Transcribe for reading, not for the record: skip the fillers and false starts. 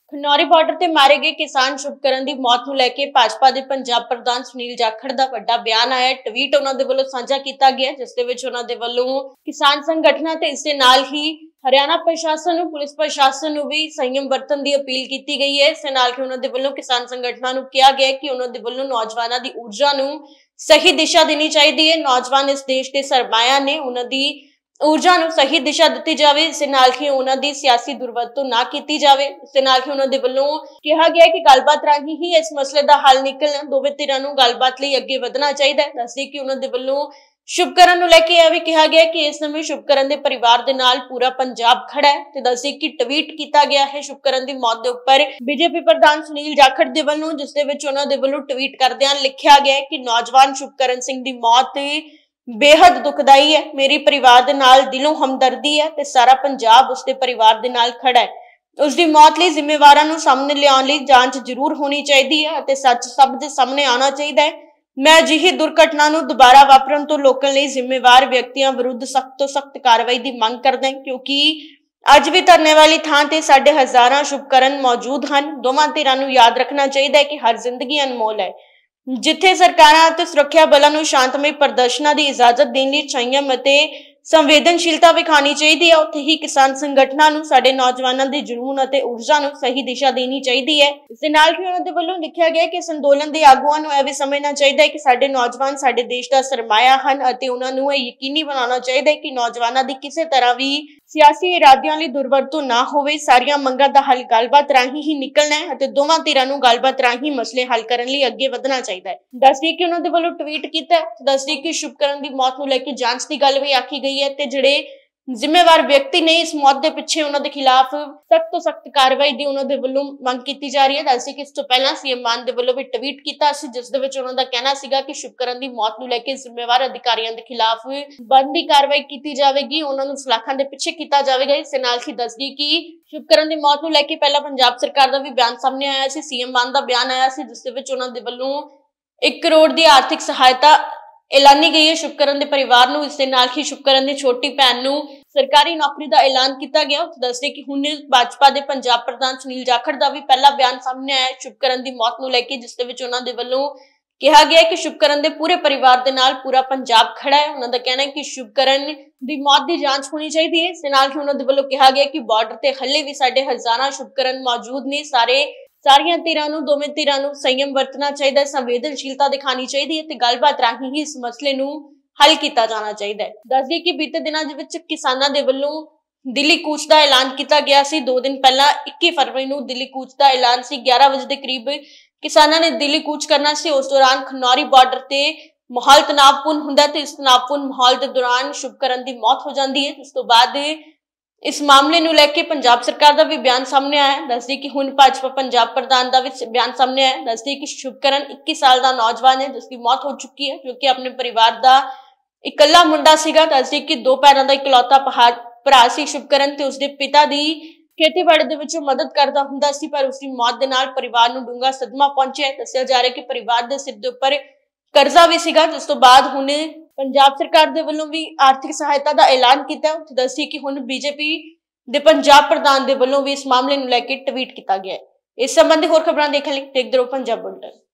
Khanauri border ਤੇ ਮਾਰੇ ਗਏ ਕਿਸਾਨ ਸ਼ੁਭਕਰਨ ਦੀ ਮੌਤ ਨੂੰ ਲੈ ਕੇ ਭਾਜਪਾ ਦੇ ਪੰਜਾਬ ਪ੍ਰਧਾਨ ਸੁਨੀਲ ਜਾਖੜ ਦਾ ਵੱਡਾ ਬਿਆਨ ਆਇਆ। ਟਵੀਟ ਉਹਨਾਂ ਦੇ ਵੱਲੋਂ ਸਾਂਝਾ ਕੀਤਾ ਗਿਆ, ਜਿਸ ਦੇ ਵਿੱਚ ਉਹਨਾਂ ਦੇ ਵੱਲੋਂ ਕਿਸਾਨ ਸੰਗਠਨਾਂ ਤੇ ਇਸ ਦੇ ਨਾਲ ਹੀ ਹਰਿਆਣਾ ਪ੍ਰਸ਼ਾਸਨ ਨੂੰ, ਪੁਲਿਸ ਪ੍ਰਸ਼ਾਸਨ ਨੂੰ ਵੀ ਸੰਯਮ ਵਰਤਣ ਦੀ ਅਪੀਲ ਕੀਤੀ ਗਈ ਹੈ। ਇਸ ਦੇ ਨਾਲ ਹੀ ਉਹਨਾਂ ਦੇ ਵੱਲੋਂ ਕਿਸਾਨ ਸੰਗਠਨਾਂ ਨੂੰ ਕਿਹਾ ਗਿਆ ਕਿ ਉਹਨਾਂ ਦੇ ਵੱਲੋਂ ਨੌਜਵਾਨਾਂ ਦੀ ਊਰਜਾ ਨੂੰ ਸਹੀ ਦਿਸ਼ਾ ਦੇਣੀ ਚਾਹੀਦੀ ਹੈ। ਨੌਜਵਾਨ ਇਸ ਦੇਸ਼ ਦੇ ਸਰਮਾਇਆ ਨੇ, ਉਹਨਾਂ ਦੀ ਊਰਜਾ ਨੂੰ ਸਹੀ ਦਿਸ਼ਾ ਦਿੱਤੀ ਜਾਵੇ। ਇਸ ਦੇ ਨਾਲ ਹੀ ਉਹਨਾਂ ਦੀ ਸਿਆਸੀ ਦੁਰਵਰਤੋਂ ਨਾ ਕੀਤੀ ਜਾਵੇ। ਇਸ ਦੇ ਨਾਲ ਹੀ ਉਹਨਾਂ ਦੇ ਵੱਲੋਂ ਕਿਹਾ ਗਿਆ ਕਿ ਗੱਲਬਾਤ ਰਾਹੀਂ ਹੀ ਇਸ ਮਸਲੇ ਦਾ ਹੱਲ ਨਿਕਲਣਾ, ਦੋਵੇਂ ਧਿਰਾਂ ਨੂੰ ਗੱਲਬਾਤ ਲਈ ਅੱਗੇ ਵਧਣਾ ਚਾਹੀਦਾ ਹੈ। ਦੱਸਦੇ ਕਿ ਉਹਨਾਂ ਦੇ ਵੱਲੋਂ ਸ਼ੁਭਕਰਨ ਨੂੰ ਲੈ ਕੇ ਇਹ ਵੀ ਕਿਹਾ ਗਿਆ ਕਿ ਇਸ ਸਮੇਂ ਸ਼ੁਭਕਰਨ ਦੇ ਪਰਿਵਾਰ ਦੇ ਨਾਲ ਪੂਰਾ ਪੰਜਾਬ ਖੜਾ ਹੈ। ਤੇ ਦੱਸਦੇ ਕਿ ਟਵੀਟ ਕੀਤਾ ਗਿਆ ਹੈ ਸ਼ੁਭਕਰਨ ਦੀ ਮੌਤ ਦੇ ਉੱਪਰ ਬੀਜੇਪੀ ਪ੍ਰਧਾਨ ਸੁਨੀਲ ਜਾਖੜ ਦੇ ਵੱਲੋਂ, ਜਿਸ ਦੇ ਵਿੱਚ ਉਹਨਾਂ ਦੇ ਵੱਲੋਂ ਟਵੀਟ ਕਰਦਿਆਂ ਲਿਖਿਆ ਗਿਆ ਕਿ ਨੌਜਵਾਨ ਸ਼ੁਭਕਰਨ ਸਿੰਘ ਦੀ ਮੌਤ बेहद दुखदाई है। मेरी परिवार दे नाल दिलों हमदर्दी है ते सारा पंजाब उसके परिवार दे नाल खड़ा है। उसकी मौत लई जिम्मेवारां नूं सामने लिआउण लई जांच जरूर होनी चाहिदी है अते सच सब दे सामने आना चाहिदा है। मैं अजिही दुर्घटना नूं दुबारा वापरन तो रोकण लई जिम्मेवार व्यक्तियां विरुद्ध सख्त तो सख्त कार्रवाई दी मंग करदा है, क्योंकि अज भी धरने वाली थां ते साडे हज़ारां शुभकरण मौजूद हन। दोवां धिरां नूं याद रखना चाहिदा है कि हर जिंदगी अनमोल है। जिथे सरकारां ते सुरक्षा बलों नूं शांतमई प्रदर्शनां दी इजाजत देण लई संयम अते संवेदनशीलता विखानी चाहिदी है, उत्थे ही किसान संगठनां नूं साडे नौजवानां दे जुनून अते ऊर्जा नूं सही दिशा देनी चाहिदी है। इस दे नाल ही उन्हां दे वल्लों लिखिया गया कि इस अंदोलन दे आगूआं नूं इह वी समझना चाहिदा है कि साडे नौजवान साडे देश दा सरमाया हन अते उन्हां नूं इह यकीनी बनाउणा चाहिदा है कि नौजवानां दी किसी तरह भी सियासी इरादियां लई दुरवरतों ना होवे। सारियां मंगां दा हल गलबात राहीं ही निकलना है अते दोवां धिरां नूं गलबात राहीं मसले हल करन लई अगे वधना चाहिदा है। दसदी कि उन्हां दे वल्लों ट्वीट कीता, दसदी कि शुभकरण दी मौत नूं लैके जांच दी गल भी आखी गई है ते जिहड़े जिम्मेवार व्यक्ति ने इस मौत के पिछे उन्हां दे खिलाफ सख्त तो सख्त कार्रवाई दी उन्हां दे वल्लों मंग कीती जा रही है। दसदी कि इस तो पहला सीएम मान दे वल्लों भी ट्वीट कीता सी, जिस दे विच उन्हां दा कहना सीगा कि शुभकरण दी मौत नूं लैके जिम्मेवार अधिकारियों के खिलाफ बनदी कार्रवाई कीती जावेगी, उन्हां नूं सलाखां दे पिछे कीता जावेगा। इस दे नाल ही दसदी कि शुभकरण दी मौत नूं लैके पहला पंजाब सरकार दा भी बयान सामने आया सी, सीएम मान दा बयान आया सी, जिस दे विच उन्हां दे वल्लों 1 करोड़ दी आर्थिक सहायता ऐलानी गई है शुभकरण दे परिवार नूं। इस दे नाल ही शुभकरण दी छोटी भैन नूं सरकारी नौकरी दा ऐलान किया गया। दसदे कि हुण भाजपा दे पंजाब प्रधान सुनील जाखड़ दा भी पहला बयान सामने आया शुभकरण दी मौत नूं लैके, जिस दे विच उन्हां दे वल्लों कहा गया कि शुभकरण दे पूरे परिवार दे नाल पूरा पंजाब खड़ा है। उन्हां दा कहना है कि शुभकरण दी मौत दी जांच होनी चाहिए। इस दे नाल ही उन्हां दे वल्लों कहा गया कि बार्डर ते हल्ले भी साडे हज़ारां शुभकरण मौजूद ने। सारियां धिरां नूं, दोवें धिरां नूं संयम वरतना चाहिए, संवेदनशीलता दिखानी चाहिए ते गलबात राहीं ही इस मसले नूं हल किया जाना चाहिए। दसदी कि बीते दिनां दे विच किसानां दे वल्लों दिल्ली कूच का ऐलान किया गया सी। 2 दिन पहला 21 फरवरी नूं दिल्ली कूच का ऐलान सी। 11 बजे के करीब किसानां ने दिल्ली कूच करना सी। उस दौरान खनौरी बार्डर ते माहौल तनावपूर्ण हुंदा ते इस तनावपूर्ण माहौल के दौरान शुभकरण की मौत हो जाती है। उस तो बाद इस मामले नूं लैके पंजाब सरकार का भी बयान सामने आया। दसदी कि हुण भाजपा पंजाब प्रधान का भी बयान सामने आया। दसदी कि शुभकरण 21 साल का नौजवान है, जिसकी मौत हो चुकी है, जो कि अपने परिवार का इकल्ला मुंडा सीगा। दसदी कि 2 पैरां दा इकलौता भरा सी शुभकरण ते उसदे पिता दी खेतीबाड़ी दे विचों मदद करदा हुंदा सी, पर उसकी मौत दे नाल परिवार नूं डूंगा सदमा पहुंचिया। दस्सिया जा रहा है कि परिवार दे सिर दे उपर कर्जा भी सीगा, जिस तो बाद हुण पंजाब सरकार दे वल्लों भी आर्थिक सहायता का ऐलान किया। दस्सी कि हुण बीजेपी दे पंजाब प्रधान दे वल्लों भी इस मामले नूं लैके ट्वीट किया गया है। इस संबंधी होर खबरां देखण लई देखदे रहो पंजाब बुलेटिन।